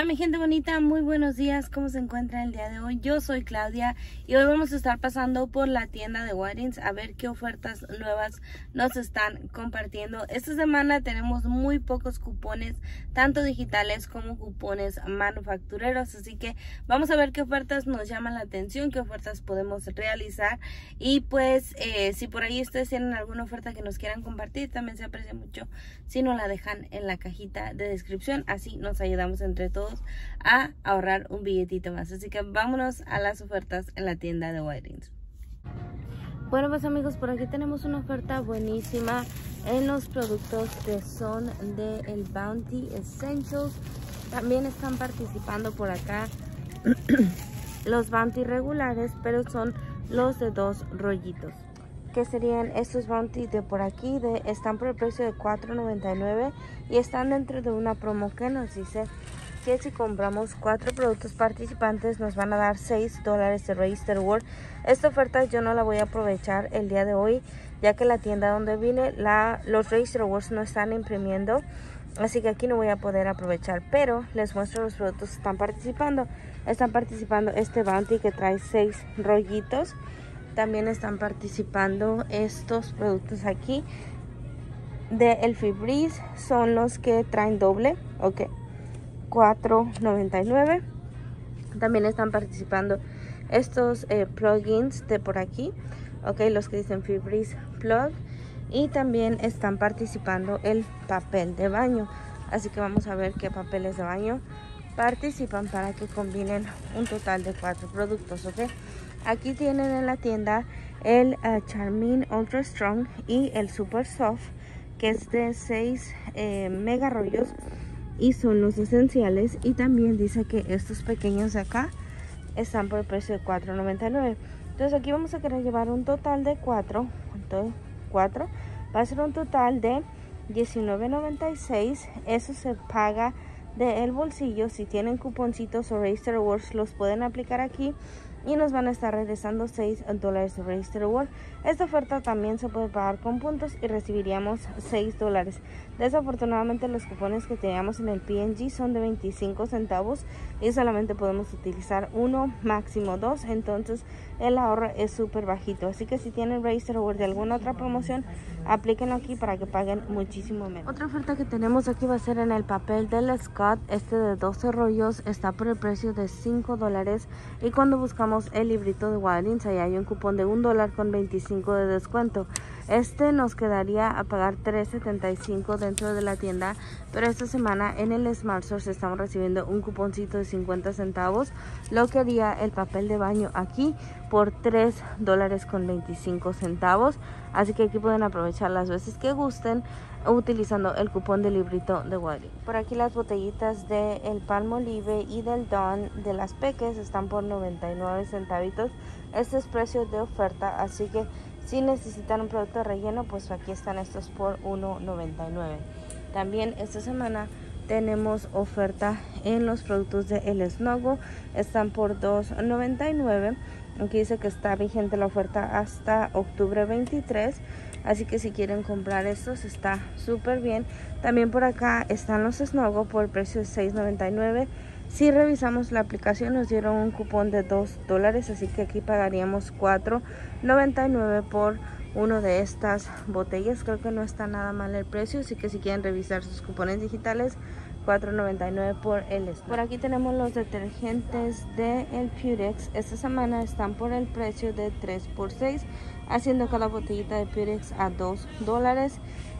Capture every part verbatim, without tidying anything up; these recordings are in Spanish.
Hola mi gente bonita, muy buenos días, ¿cómo se encuentra el día de hoy? Yo soy Claudia y hoy vamos a estar pasando por la tienda de Walgreens a ver qué ofertas nuevas nos están compartiendo. Esta semana tenemos muy pocos cupones, tanto digitales como cupones manufactureros, así que vamos a ver qué ofertas nos llaman la atención, qué ofertas podemos realizar y pues eh, si por ahí ustedes tienen alguna oferta que nos quieran compartir, también se aprecia mucho si nos la dejan en la cajita de descripción, así nos ayudamos entre todos a ahorrar un billetito más. Así que vámonos a las ofertas en la tienda de Walgreens. Bueno pues amigos, por aquí tenemos una oferta buenísima en los productos que son de el Bounty Essentials. También están participando por acá los Bounty regulares, pero son los de dos rollitos, que serían estos Bounty de por aquí, de están por el precio de cuatro noventa y nueve y están dentro de una promo que nos dice que si compramos cuatro productos participantes nos van a dar seis dólares de Register Award. Esta oferta yo no la voy a aprovechar el día de hoy, ya que la tienda donde vine la, los Register Awards no están imprimiendo, así que aquí no voy a poder aprovechar, pero les muestro los productos que están participando. Están participando este Bounty que trae seis rollitos. También están participando estos productos aquí de el Febreze, son los que traen doble, ok, cuatro noventa y nueve. También están participando estos eh, plugins de por aquí, ok, los que dicen Febreze Plug. Y también están participando el papel de baño, así que vamos a ver qué papeles de baño participan para que combinen un total de cuatro productos, ok. Aquí tienen en la tienda el uh, Charmin Ultra Strong y el Super Soft, que es de seis eh, mega rollos y son los esenciales. Y también dice que estos pequeños de acá están por el precio de cuatro noventa y nueve. Entonces aquí vamos a querer llevar un total de cuatro. Entonces cuatro va a ser un total de diecinueve noventa y seis. Eso se paga del bolsillo. Si tienen cuponcitos o Register Awards los pueden aplicar aquí y nos van a estar regresando seis dólares de Register Award. Esta oferta también se puede pagar con puntos y recibiríamos seis dólares. Desafortunadamente los cupones que teníamos en el P N G son de veinticinco centavos y solamente podemos utilizar uno, máximo dos, entonces el ahorro es súper bajito. Así que si tienen Register Award de alguna otra promoción, aplíquenlo aquí para que paguen muchísimo menos. Otra oferta que tenemos aquí va a ser en el papel del Scott. Este de doce rollos está por el precio de cinco dólares y cuando buscamos el librito de Walgreens, ahí hay un cupón de un dólar con veinticinco de descuento. Este nos quedaría a pagar tres setenta y cinco dentro de la tienda, pero esta semana en el Smart Source estamos recibiendo un cuponcito de cincuenta centavos, lo que haría el papel de baño aquí por tres dólares con veinticinco centavos. Así que aquí pueden aprovechar las veces que gusten utilizando el cupón de librito de Walgreens. Por aquí las botellitas de el Palmolive y del Dawn de las Peques están por noventa y nueve centavitos. Este es precio de oferta, así que si necesitan un producto de relleno, pues aquí están estos por uno noventa y nueve. También esta semana tenemos oferta en los productos de El Snogo, están por dos noventa y nueve. Aquí dice que está vigente la oferta hasta octubre veintitrés, así que si quieren comprar estos está súper bien. También por acá están los Snogo por el precio de seis noventa y nueve. Si revisamos la aplicación nos dieron un cupón de dos dólares, así que aquí pagaríamos cuatro noventa y nueve por uno de estas botellas. Creo que no está nada mal el precio, así que si quieren revisar sus cupones digitales, cuatro noventa y nueve por el Snogo. Por aquí tenemos los detergentes de el Purex. Esta semana están por el precio de tres por seis, haciendo cada botellita de Purex a dos dólares.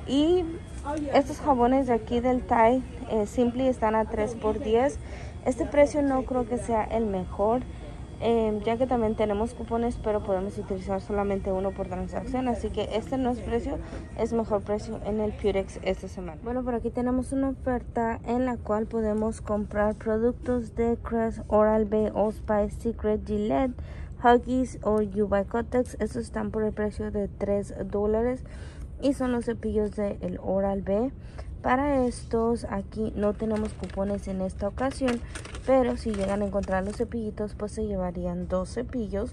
Y estos jabones de aquí del Tide eh, Simply están a tres por diez. Este precio no creo que sea el mejor, eh, ya que también tenemos cupones, pero podemos utilizar solamente uno por transacción, así que este no es precio, es mejor precio en el Purex esta semana. Bueno, por aquí tenemos una oferta en la cual podemos comprar productos de Crest, Oral-B, Allspice, Secret, Gillette, Huggies o U V Kotex. Estos están por el precio de tres dólares y son los cepillos de el Oral-B. Para estos aquí no tenemos cupones en esta ocasión, pero si llegan a encontrar los cepillitos, pues se llevarían dos cepillos.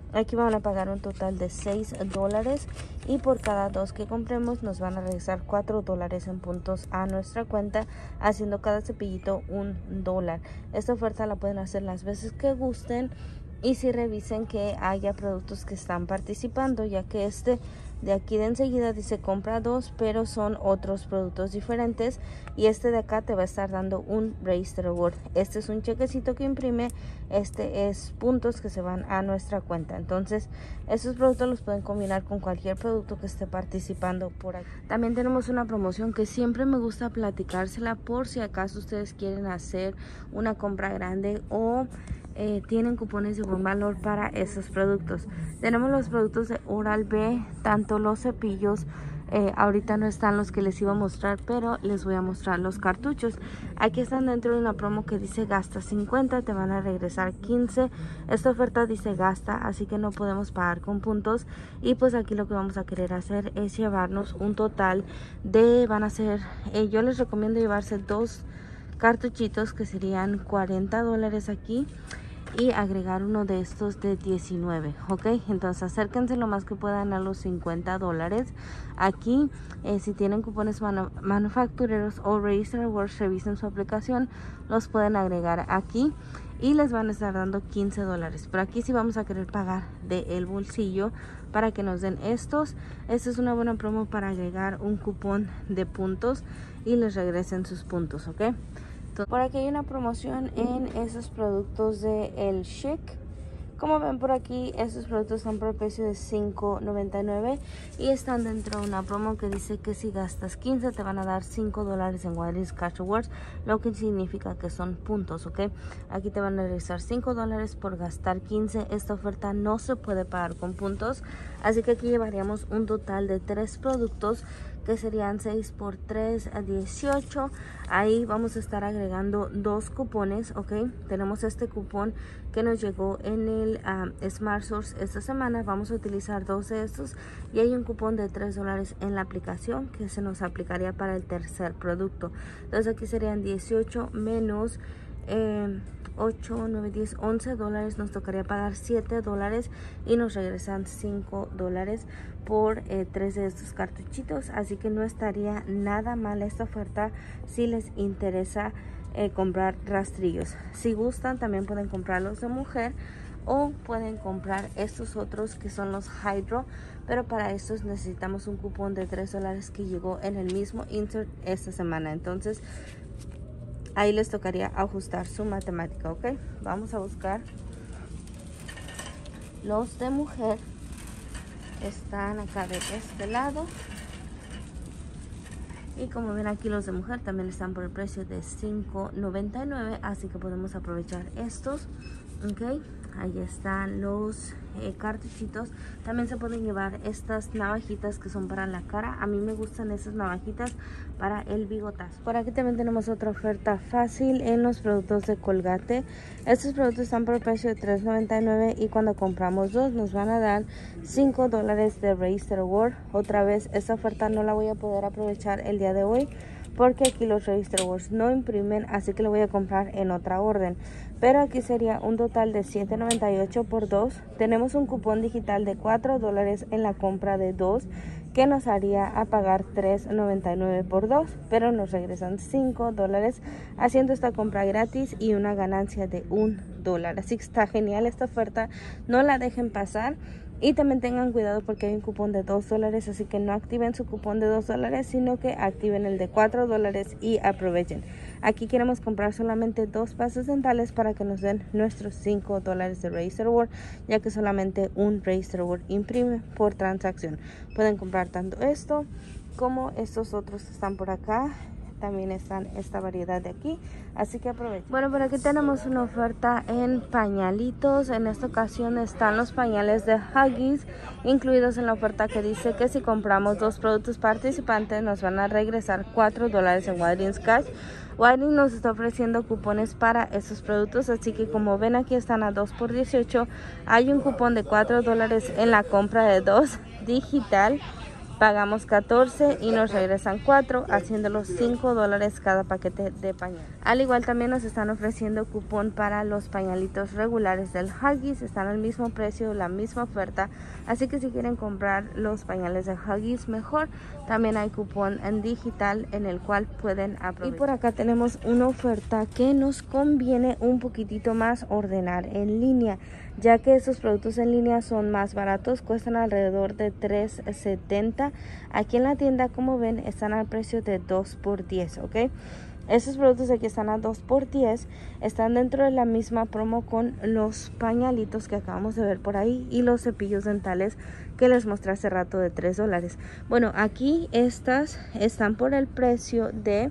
Aquí van a pagar un total de seis dólares y por cada dos que compremos nos van a regresar cuatro dólares en puntos a nuestra cuenta, haciendo cada cepillito un dólar. Esta oferta la pueden hacer las veces que gusten y si revisen que haya productos que están participando, ya que este de aquí de enseguida dice compra dos, pero son otros productos diferentes, y este de acá te va a estar dando un Race Reward. Este es un chequecito que imprime, este es puntos que se van a nuestra cuenta. Entonces estos productos los pueden combinar con cualquier producto que esté participando por aquí. También tenemos una promoción que siempre me gusta platicársela por si acaso ustedes quieren hacer una compra grande o Eh, tienen cupones de buen valor para esos productos. Tenemos los productos de Oral-B, tanto los cepillos, eh, ahorita no están los que les iba a mostrar, pero les voy a mostrar los cartuchos. Aquí están dentro de una promo que dice gasta cincuenta, te van a regresar quince. Esta oferta dice gasta, así que no podemos pagar con puntos, y pues aquí lo que vamos a querer hacer es llevarnos un total de, van a ser, eh, yo les recomiendo llevarse dos cartuchitos que serían cuarenta dólares aquí, y agregar uno de estos de diecinueve, ok. Entonces acérquense lo más que puedan a los cincuenta dólares. Aquí eh, si tienen cupones manu manufactureros o Race Rewards, revisen su aplicación, los pueden agregar aquí y les van a estar dando quince dólares. Pero aquí sí vamos a querer pagar de el bolsillo para que nos den estos. Esta es una buena promo para agregar un cupón de puntos y les regresen sus puntos, ok. Por aquí hay una promoción en esos productos de El Chic. Como ven por aquí, estos productos están por el precio de cinco noventa y nueve y están dentro de una promo que dice que si gastas quince te van a dar cinco dólares en Walgreens Cash Rewards, lo que significa que son puntos, ok. Aquí te van a regresar cinco dólares por gastar quince. Esta oferta no se puede pagar con puntos, así que aquí llevaríamos un total de tres productos que serían seis por tres a dieciocho. Ahí vamos a estar agregando dos cupones, ok. Tenemos este cupón que nos llegó en el um, Smart Source esta semana. Vamos a utilizar dos de estos y hay un cupón de tres dólares en la aplicación que se nos aplicaría para el tercer producto. Entonces aquí serían dieciocho menos eh, ocho, nueve, diez, once dólares. Nos tocaría pagar siete dólares y nos regresan cinco dólares por eh, tres de estos cartuchitos, así que no estaría nada mal esta oferta si les interesa eh, comprar rastrillos. Si gustan también pueden comprar los de mujer o pueden comprar estos otros que son los Hydro, pero para estos necesitamos un cupón de tres dólares que llegó en el mismo insert esta semana. Entonces ahí les tocaría ajustar su matemática, ok. Vamos a buscar los de mujer. Están acá de este lado y como ven aquí los de mujer también están por el precio de cinco noventa y nueve, así que podemos aprovechar estos, ok. Ahí están los eh, cartuchitos. También se pueden llevar estas navajitas que son para la cara. A mí me gustan esas navajitas para el bigotazo. Por aquí también tenemos otra oferta fácil en los productos de Colgate. Estos productos están por el precio de tres noventa y nueve y cuando compramos dos nos van a dar cinco dólares de Race Reward. Otra vez esta oferta no la voy a poder aprovechar el día de hoy porque aquí los Race Rewards no imprimen, así que lo voy a comprar en otra orden. Pero aquí sería un total de siete noventa y ocho por dos. Tenemos un cupón digital de cuatro dólares en la compra de dos que nos haría a pagar tres noventa y nueve por dos, pero nos regresan cinco dólares haciendo esta compra gratis y una ganancia de un dólar. Así que está genial esta oferta, no la dejen pasar. Y también tengan cuidado porque hay un cupón de dos dólares, así que no activen su cupón de dos dólares, sino que activen el de cuatro dólares y aprovechen. Aquí queremos comprar solamente dos pastas dentales para que nos den nuestros cinco dólares de Race Reward, ya que solamente un Race Reward imprime por transacción. Pueden comprar tanto esto como estos otros que están por acá. También están esta variedad de aquí, así que aprovechen. Bueno, por aquí tenemos una oferta en pañalitos. En esta ocasión están los pañales de Huggies incluidos en la oferta que dice que si compramos dos productos participantes nos van a regresar cuatro dólares en Walgreens Cash. Walgreens nos está ofreciendo cupones para esos productos, así que como ven aquí están a dos por dieciocho. Hay un cupón de cuatro dólares en la compra de dos digital. pagamos catorce y nos regresan cuatro, haciéndolos cinco dólares cada paquete de pañal. Al igual también nos están ofreciendo cupón para los pañalitos regulares del Huggies. Están al mismo precio, la misma oferta, así que si quieren comprar los pañales de Huggies mejor. También hay cupón en digital en el cual pueden aprovechar. Y por acá tenemos una oferta que nos conviene un poquitito más ordenar en línea, ya que estos productos en línea son más baratos, cuestan alrededor de tres setenta. Aquí en la tienda, como ven, están al precio de dos por diez, ¿ok? Estos productos aquí están a dos por diez, están dentro de la misma promo con los pañalitos que acabamos de ver por ahí y los cepillos dentales que les mostré hace rato de tres dólares. Bueno, aquí estas están por el precio de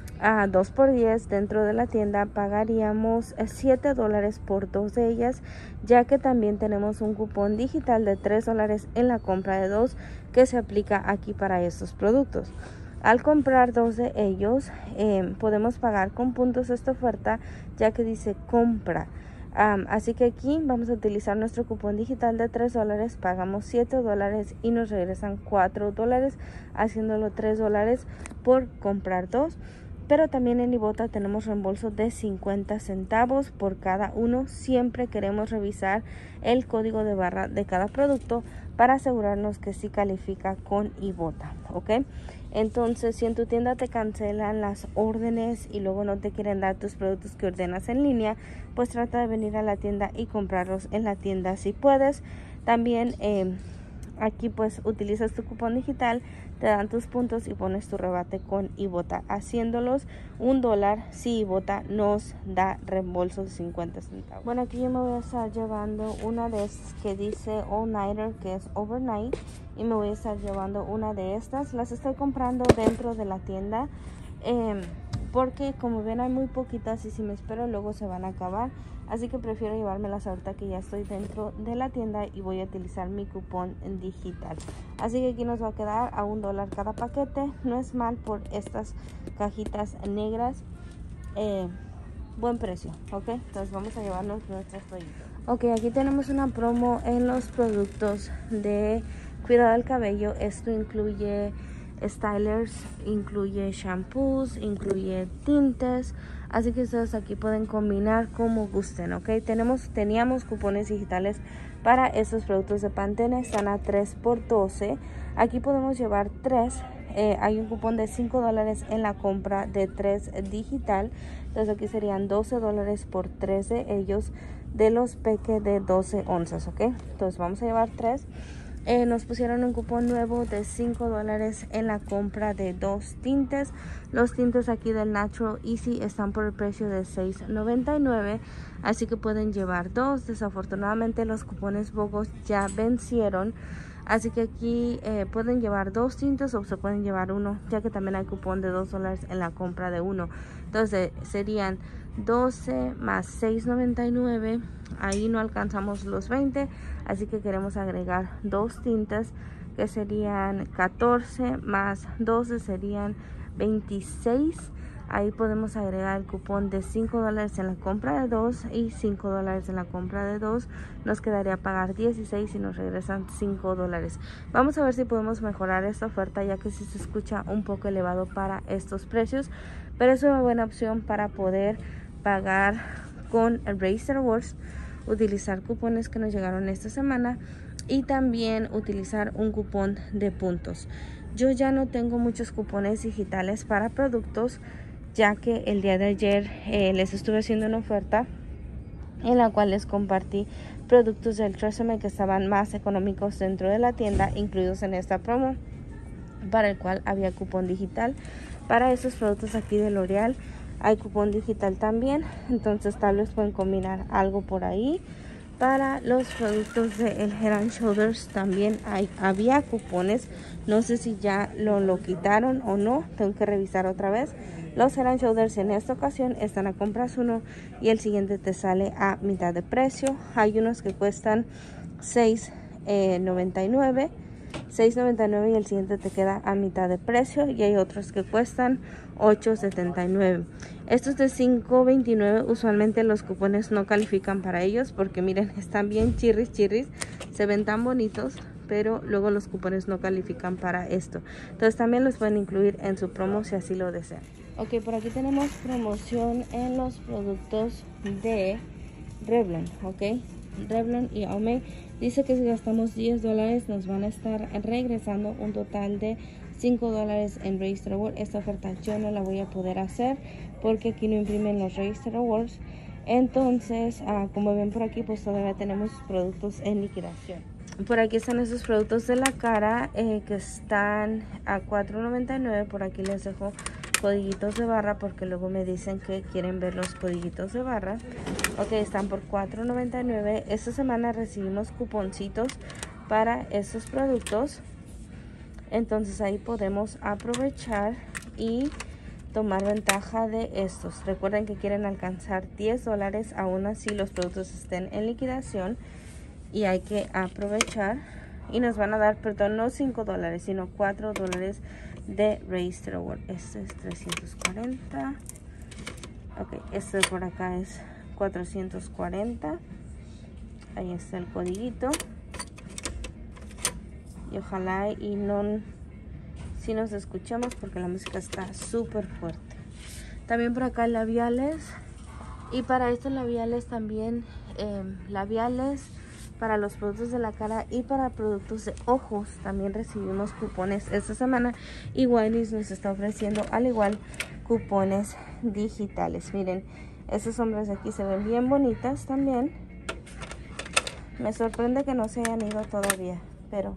a dos por diez. Dentro de la tienda pagaríamos siete dólares por dos de ellas, ya que también tenemos un cupón digital de tres dólares en la compra de dos que se aplica aquí para estos productos. Al comprar dos de ellos eh, podemos pagar con puntos esta oferta, ya que dice compra. Um, así que aquí vamos a utilizar nuestro cupón digital de tres dólares, pagamos siete dólares y nos regresan cuatro dólares, haciéndolo tres dólares por comprar dos. Pero también en Ibotta tenemos reembolso de cincuenta centavos por cada uno. Siempre queremos revisar el código de barra de cada producto para asegurarnos que sí califica con Ibotta, ¿ok? Entonces, si en tu tienda te cancelan las órdenes y luego no te quieren dar tus productos que ordenas en línea, pues trata de venir a la tienda y comprarlos en la tienda si puedes. También eh, aquí pues utilizas tu cupón digital, te dan tus puntos y pones tu rebate con Ibotta, haciéndolos un dólar si Ibotta nos da reembolso de cincuenta centavos. Bueno, aquí yo me voy a estar llevando una de estas que dice All Nighter, que es overnight, y me voy a estar llevando una de estas. Las estoy comprando dentro de la tienda eh, porque como ven hay muy poquitas y si me espero luego se van a acabar. Así que prefiero llevármelas ahorita que ya estoy dentro de la tienda y voy a utilizar mi cupón en digital. Así que aquí nos va a quedar a un dólar cada paquete. No es mal por estas cajitas negras. Eh, buen precio, ¿ok? Entonces vamos a llevarnos nuestras toallitas. Ok, aquí tenemos una promo en los productos de cuidado del cabello. Esto incluye stylers, incluye shampoos, incluye tintes, así que ustedes aquí pueden combinar como gusten, ok. Tenemos, teníamos cupones digitales para estos productos de Pantene, están a tres por doce. Aquí podemos llevar tres. Eh, hay un cupón de cinco dólares en la compra de tres digital, entonces aquí serían doce dólares por tres de ellos, de los peque de doce onzas, ok. Entonces vamos a llevar tres. Eh, nos pusieron un cupón nuevo de cinco dólares en la compra de dos tintes. Los tintes aquí del Natural Easy están por el precio de seis noventa y nueve, así que pueden llevar dos. Desafortunadamente los cupones bogos ya vencieron, así que aquí eh, pueden llevar dos tintes o se pueden llevar uno, ya que también hay cupón de dos dólares en la compra de uno. Entonces serían doce más seis noventa y nueve, ahí no alcanzamos los veinte, así que queremos agregar dos tintes que serían catorce más doce serían veintiséis. Ahí podemos agregar el cupón de cinco dólares en la compra de dos y cinco dólares en la compra de dos. Nos quedaría pagar dieciséis y nos regresan cinco dólares. Vamos a ver si podemos mejorar esta oferta, ya que sí se escucha un poco elevado para estos precios, pero es una buena opción para poder pagar con Razer Rewards, utilizar cupones que nos llegaron esta semana y también utilizar un cupón de puntos. Yo ya no tengo muchos cupones digitales para productos, ya que el día de ayer eh, les estuve haciendo una oferta en la cual les compartí productos del Tresemme que estaban más económicos dentro de la tienda, incluidos en esta promo, para el cual había cupón digital. Para esos productos aquí de L'Oreal hay cupón digital también, entonces tal vez pueden combinar algo por ahí. Para los productos de el Head and Shoulders también hay, había cupones, no sé si ya lo, lo quitaron o no, tengo que revisar otra vez. Los Head and Shoulders en esta ocasión están a compras uno y el siguiente te sale a mitad de precio. Hay unos que cuestan seis noventa y nueve, seis noventa y nueve y el siguiente te queda a mitad de precio, y hay otros que cuestan ocho setenta y nueve. Estos de cinco veintinueve usualmente los cupones no califican para ellos porque miren, están bien chirris chirris, se ven tan bonitos, pero luego los cupones no califican para esto. Entonces también los pueden incluir en su promo si así lo desean. Ok, por aquí tenemos promoción en los productos de Revlon, ok. Revlon y Omé dice que si gastamos diez dólares nos van a estar regresando un total de cinco dólares en Register Award. Esta oferta yo no la voy a poder hacer porque aquí no imprimen los Register Awards. Entonces, ah, como ven por aquí, pues todavía tenemos productos en liquidación. Por aquí están esos productos de la cara eh, que están a cuatro noventa y nueve. Por aquí les dejo codiguitos de barra porque luego me dicen que quieren ver los codiguitos de barra. Ok, están por cuatro noventa y nueve. Esta semana recibimos cuponcitos para estos productos. Entonces ahí podemos aprovechar y tomar ventaja de estos. Recuerden que quieren alcanzar diez dólares aún así los productos estén en liquidación. Y hay que aprovechar. Y nos van a dar, perdón, no cinco dólares, sino cuatro dólares de Register Award. Este es trescientos cuarenta. Ok, este por acá es cuatrocientos cuarenta. Ahí está el codiguito. Y ojalá y no si nos escuchamos porque la música está súper fuerte. También por acá labiales. Y para estos labiales también eh, labiales para los productos de la cara y para productos de ojos también recibimos cupones esta semana. Y Walgreens nos está ofreciendo al igual cupones digitales. Miren, estas sombras de aquí se ven bien bonitas también. Me sorprende que no se hayan ido todavía, pero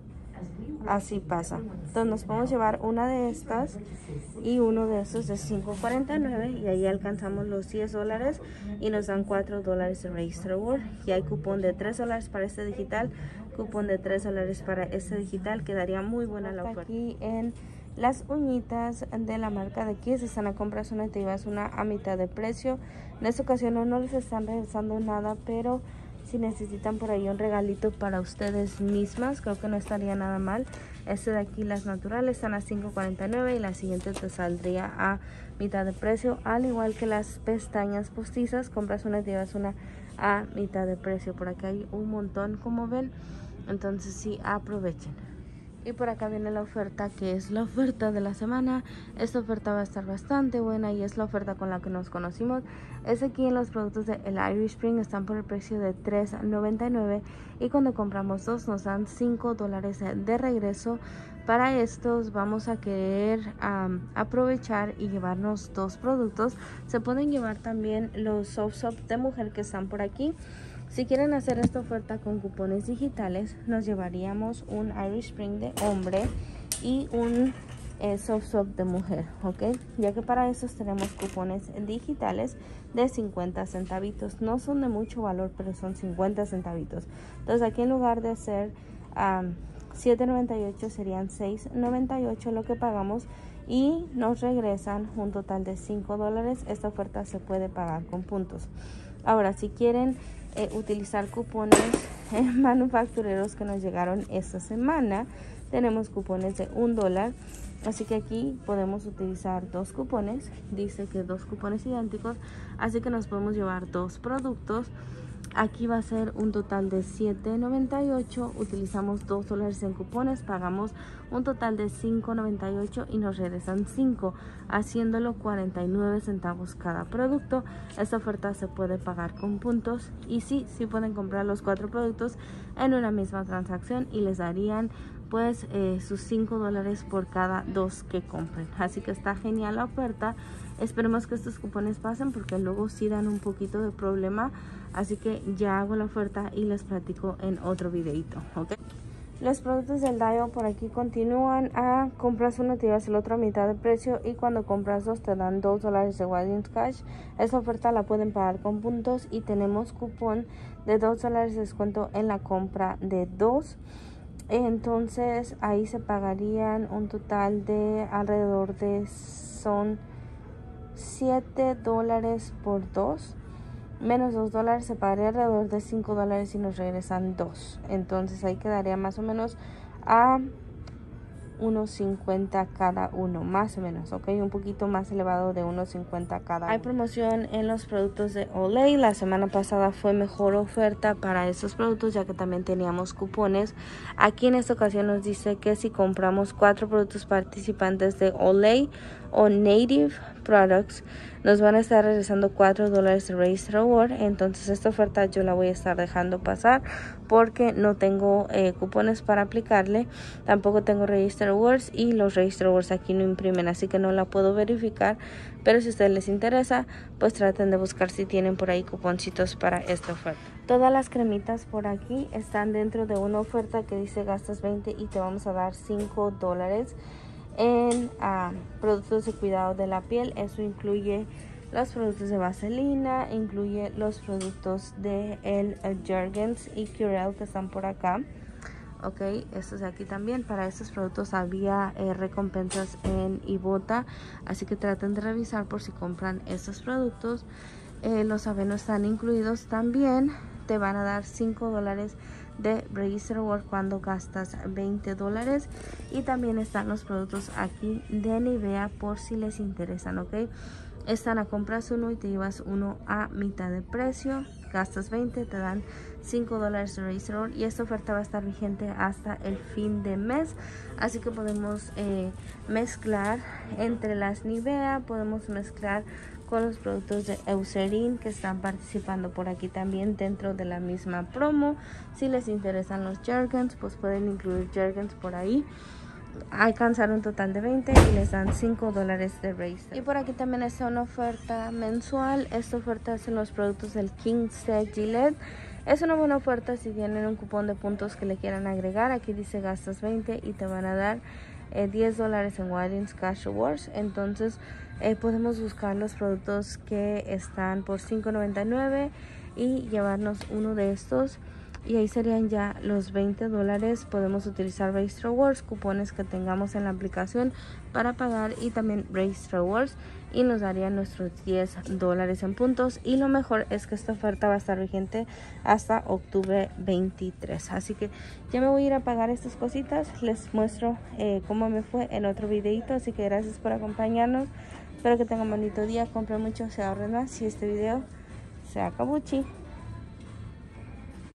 así pasa. Entonces nos podemos llevar una de estas y uno de estos de cinco cuarenta y nueve y ahí alcanzamos los diez dólares y nos dan cuatro dólares de Register Award. Y hay cupón de tres dólares para este digital, cupón de tres dólares para este digital. Quedaría muy buena la oferta. Aquí en las uñitas de la marca de Kiss están a compras una y te llevas una a mitad de precio. En esta ocasión no, no les están regresando nada, pero si necesitan por ahí un regalito para ustedes mismas, creo que no estaría nada mal. Este de aquí, las naturales, están a cinco cuarenta y nueve y la siguiente te saldría a mitad de precio. Al igual que las pestañas postizas, compras una y te llevas una a mitad de precio. Por aquí hay un montón, como ven, entonces sí, aprovechen. Y por acá viene la oferta, que es la oferta de la semana. Esta oferta va a estar bastante buena y es la oferta con la que nos conocimos. Es aquí en los productos de el Irish Spring, están por el precio de tres noventa y nueve y cuando compramos dos nos dan cinco dólares de regreso. Para estos vamos a querer um, aprovechar y llevarnos dos productos. Se pueden llevar también los Soft Soap de mujer que están por aquí. Si quieren hacer esta oferta con cupones digitales, nos llevaríamos un Irish Spring de hombre y un eh, Soft Soap de mujer, ¿ok? Ya que para esos tenemos cupones digitales de cincuenta centavitos. No son de mucho valor, pero son cincuenta centavitos. Entonces aquí en lugar de ser um, siete noventa y ocho serían seis noventa y ocho lo que pagamos y nos regresan un total de cinco dólares. Esta oferta se puede pagar con puntos. Ahora, si quieren Eh, utilizar cupones eh, manufactureros que nos llegaron esta semana, tenemos cupones de un dólar, así que aquí podemos utilizar dos cupones. Dice que dos cupones idénticos, así que nos podemos llevar dos productos. Aquí va a ser un total de siete noventa y ocho. Utilizamos dos dólares en cupones, pagamos un total de cinco noventa y ocho y nos regresan cinco, haciéndolo cuarenta y nueve centavos cada producto. Esta oferta se puede pagar con puntos y sí, sí pueden comprar los cuatro productos en una misma transacción y les darían pues eh, sus cinco dólares por cada dos que compren. Así que está genial la oferta. Esperemos que estos cupones pasen porque luego sí dan un poquito de problema. Así que ya hago la oferta y les platico en otro videito, ¿ok? Los productos del Dial por aquí continúan a compras uno te llevas el otro a mitad de precio y cuando compras dos te dan dos dólares de Walgreens Cash. Esta oferta la pueden pagar con puntos y tenemos cupón de dos dólares de descuento en la compra de dos. Entonces ahí se pagarían un total de alrededor de son siete dólares por dos. Menos dos dólares se pagaría alrededor de cinco dólares y nos regresan dos. Entonces ahí quedaría más o menos a uno cincuenta cada uno, más o menos, ok, un poquito más elevado de uno cincuenta cada uno. Hay promoción en los productos de Olay. La semana pasada fue mejor oferta para estos productos, ya que también teníamos cupones. Aquí en esta ocasión nos dice que si compramos cuatro productos participantes de Olay o Native Products, nos van a estar regresando cuatro dólares de Race Reward. Entonces esta oferta yo la voy a estar dejando pasar porque no tengo eh, cupones para aplicarle, tampoco tengo Race Rewards y los Race Rewards aquí no imprimen, así que no la puedo verificar. Pero si a ustedes les interesa, pues traten de buscar si tienen por ahí cuponcitos para esta oferta. Todas las cremitas por aquí están dentro de una oferta que dice gastas veinte y te vamos a dar cinco dólares en uh, productos de cuidado de la piel. Eso incluye los productos de vaselina, incluye los productos de el uh, Jergens y Curel que están por acá. Ok, estos de aquí también. Para estos productos había eh, recompensas en Ibotta, así que traten de revisar por si compran estos productos. Eh, los avenos están incluidos también. Te van a dar cinco dólares de Race Reward cuando gastas veinte dólares. Y también están los productos aquí de Nivea por si les interesan, ok. Están a compras uno y te llevas uno a mitad de precio. Gastas veinte, te dan cinco dólares de Race Reward. Y esta oferta va a estar vigente hasta el fin de mes. Así que podemos eh, mezclar entre las Nivea, podemos mezclar con los productos de Eucerin que están participando por aquí también dentro de la misma promo. Si les interesan los Jergens, pues pueden incluir Jergens por ahí. Alcanzar un total de veinte y les dan cinco dólares de Race. Y por aquí también está una oferta mensual. Esta oferta es en los productos del King's Gillette. Es una buena oferta si tienen un cupón de puntos que le quieran agregar. Aquí dice gastas veinte y te van a dar eh, diez dólares en Watkins Cash Rewards. Entonces eh, podemos buscar los productos que están por cinco noventa y nueve y llevarnos uno de estos. Y ahí serían ya los veinte dólares. Podemos utilizar Race Rewards, cupones que tengamos en la aplicación para pagar, y también Race Rewards, y nos darían nuestros diez dólares en puntos. Y lo mejor es que esta oferta va a estar vigente hasta octubre veintitrés. Así que ya me voy a ir a pagar estas cositas. Les muestro eh, cómo me fue en otro videito. Así que gracias por acompañarnos. Espero que tengan un bonito día, compren mucho, se ahorren más. Y este video se acabó, chi.